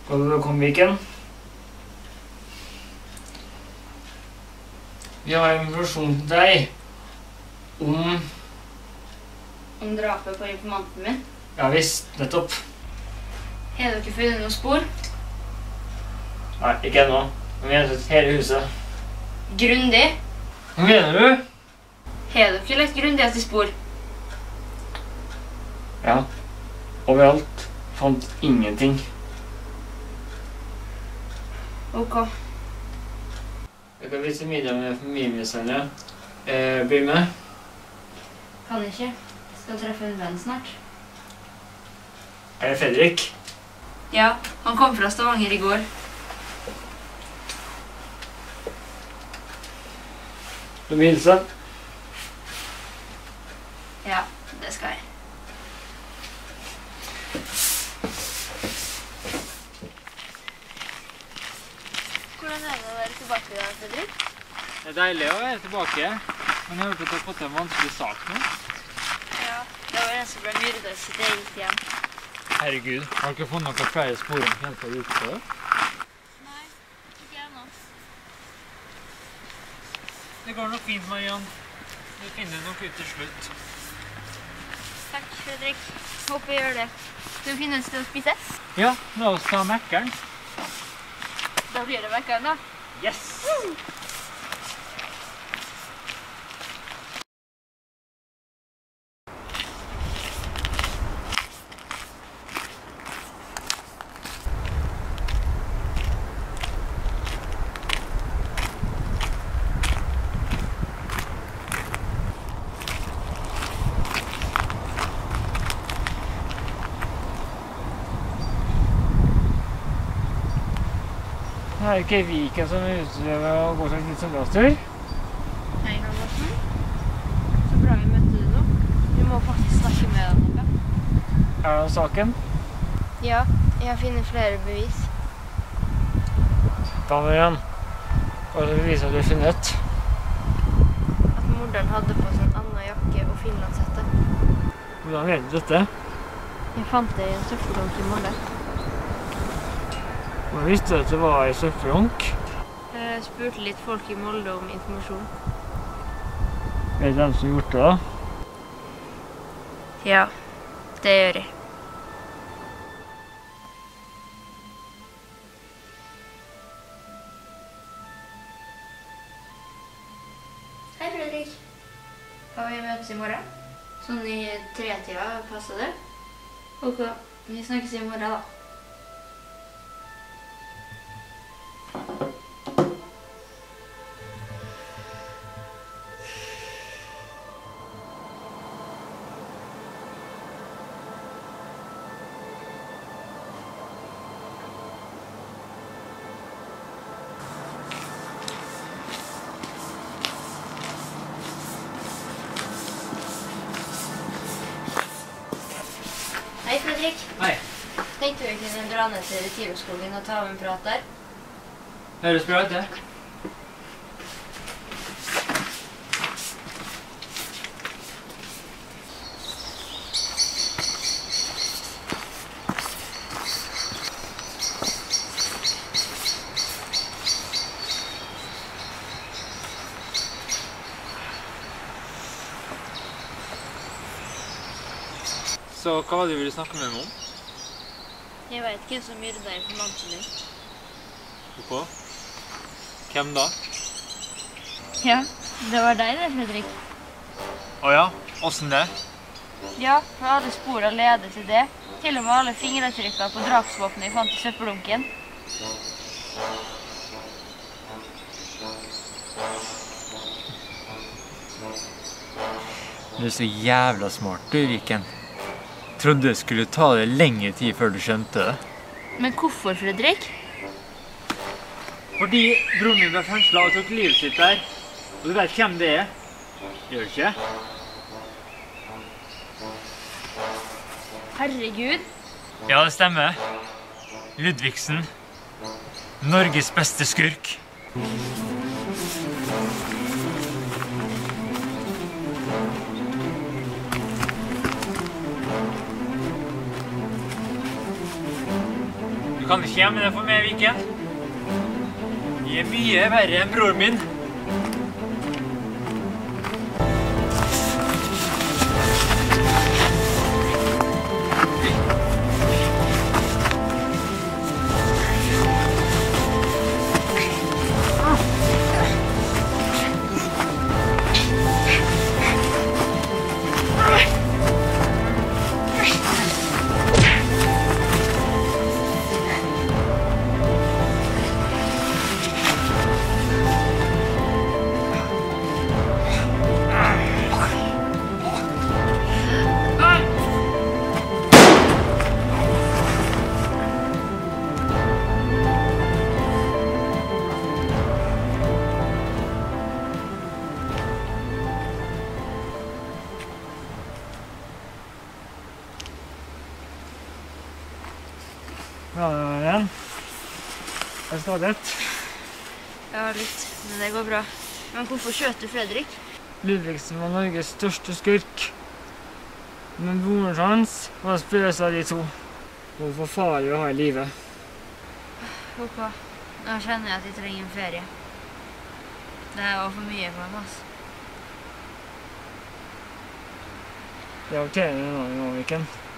Velkommen, Viken. Vi har informasjon til deg om drapet på informanten min. Ja visst, nettopp. Har dere funnet noen spor? Nei, ikke ennå. Men vi har sett hele huset. Grundig? Hva mener du? Har dere lagt grundig etter spor? Ja. Overalt. Fant ingenting. Ok. Jeg kan vise middag med familiemedlemmene. Bli med. Kan ikke. Skal treffe en venn snart. Er det Fredrik? Ja, han kom fra Stavanger i går. Du vil hilse? Ja, det skal jeg. Hvordan er det å være tilbake i dag, Fredrik? Det er deilig å være tilbake. Men jeg har hørt at du har fått en vanskelig sak nå. Ja, det var en som ble myrdet i sitt eget hjem. Herregud, har du ikke funnet noen flere spor om jenta ute på det? Nei, ikke ennå. Det går nok fint, Mariann. Du finner nok ut til slutt. Takk, Fredrik. Håper jeg gjør det. Skal vi finne et sted å spise? Ja, la oss ta Mækkern. Da blir det Mækkern, da. Yes! Det er ikke Viken som er ute og går seg litt søndagstur. Hei, Halvorsen. Så bra vi møtte deg nå. Vi må faktisk snakke med deg om noe. Er det saken? Ja, jeg har funnet flere bevis. Da, Mariann. Hva er det beviset du har funnet? At morderen hadde på seg en annen jakke og finlandshette. Hvordan vet du dette? Jeg fant det i en søffeldunk i Molde. Man visste at det var i søffeldunk. Jeg spurte litt folk i Molde om informasjon. Vet du hvem som har gjort det da? Ja, det gjør jeg. Hei, Fredrik. Kan vi møtes i morgen? Sånn i 3-tida, passer det? Ok, vi snakkes i morgen da. Hei, Fredrik. Hei. Tenkte vi kunne dra ned til Retiroskogen og ta av en prat der? Høres bra ut, det. Så hva var det du ville snakke med meg om? Jeg vet hvem som myrdet informanten din. Ok. Hvem da? Ja, det var deg det, Fredrik. Åja, hvordan det? Ja, for alle sporene leder til det. Til og med alle fingeravtrykkene på drapsvåpenet jeg fant i søppeldunken. Du er så jævla smart, du, Viken. Trodde det skulle ta deg lengre tid før du skjønte det. Men hvorfor, Fredrik? Fordi broren min ble fengslet og tok livet sitt der. Og du vet hvem det er? Gjør du ikke? Herregud. Ja, det stemmer. Ludvigsen. Norges beste skurk. Kan ikke gjemme det for meg, Viken. Jeg er mye verre enn bror min. Ja, igjen. Er du skadet? Ja, litt, men det går bra. Men hvorfor skjøt du Fredrik? Ludvigsen var Norges største skurk. Men broren hans var sprøst av de to. Og for farlig å ha i livet. Ok, nå kjenner jeg at jeg trenger en ferie. Det var for mye for meg, altså. Det er ok nå, Viken.